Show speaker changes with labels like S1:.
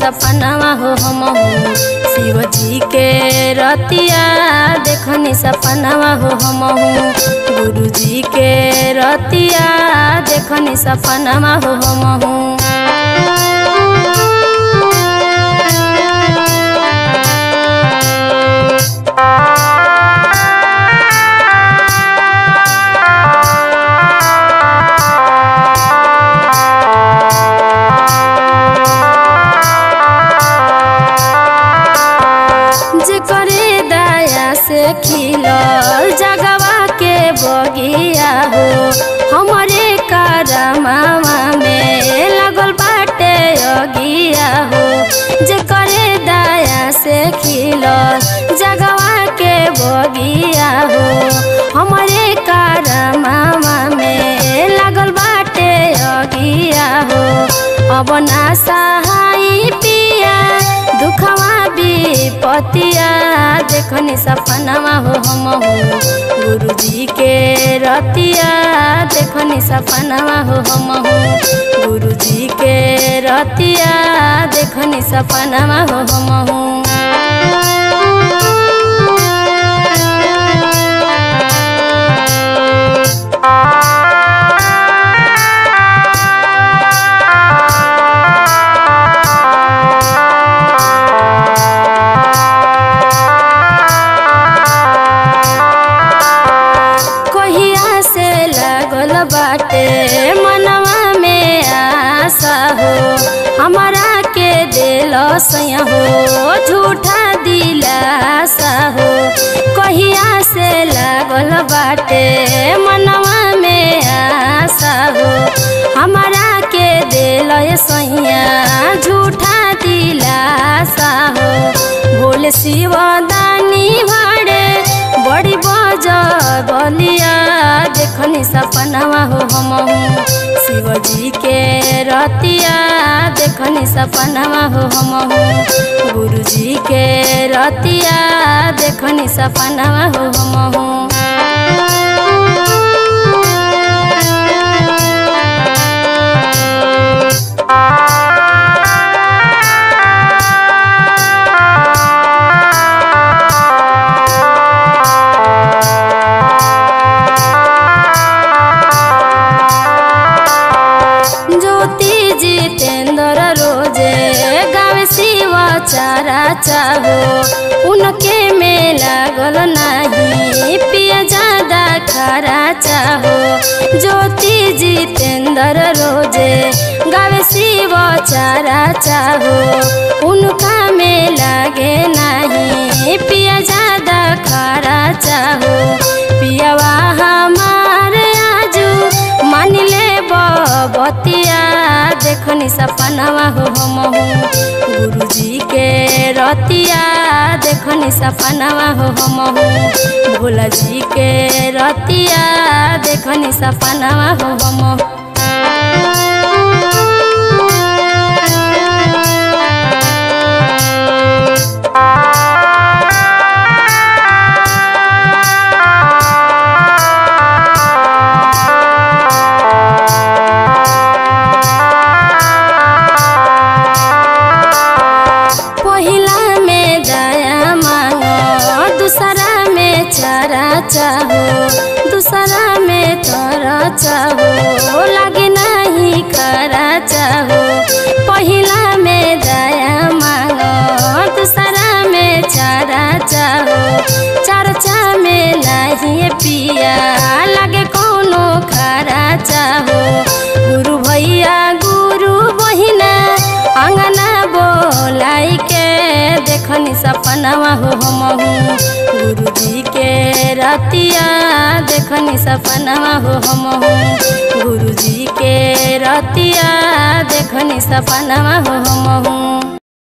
S1: सपनावा हो हम शिव जी के रतिया देखनी सपनावा हो हम गुरु जी के रतिया देखनी सपनावा हो हम खिलल जगवा के बगिया हो हमारे करमावा में लगल बाटे अगिया हो जे करे दया से खिलल जगवा के बगिया हो हमारे करमावा में लगल बाटे अगिया हो अब ना सहाय पिया दुखवा विपतिया देखनी सपनावा हो हम गुरु जी के रतिया देखनी सपनावा हो हम गुरु जी के रतिया देखनी सपनावा हो हम बाटे मनवा में आशा हो हमारा के दिल सया हो झूठा दिलासा हो कहिया से लागल बाटे मनवा में आशा हो हमारा के दिल सैया झूठा दिलासा हो भोले शिव दानी भाड़े बड़ी बज बलिया देखनी सपनावा हो हम शिव जी के रतिया देखनी सपनावा हो हम गुरु जी के रतिया देखनी सपनावा हो हम चारा चाहो उनके में लागल नहीं पिया ज्यादा खरा चाहो ज्योति जितेंद्र रोजे गावे शिव चारा चाहो उनका में लागे नहीं पिया ज्यादा खरा चाहो पियावा हमारे आजू मान ले बतिया देखनी सपनावा हो हम गुरु जी के रतिया देखनी सपनावा हो हम भोला जी के रतिया देखनी सपनावा हो हम चाहो दूसरा में तोरा चाहो लगे नहीं खरा चाहो पहिला में दया मांगो दूसरा में चारा चाहो चर्चा में नहीं पिया लगे कोनो खरा चाहो गुरु भैया गुरु बहिना अंगना बोलाई के देखनी सपनावा हो हम गुरु जी के रतिया देखनी सपनावा हो हम गुरु जी के रतिया देखनी सपनावा हो हम।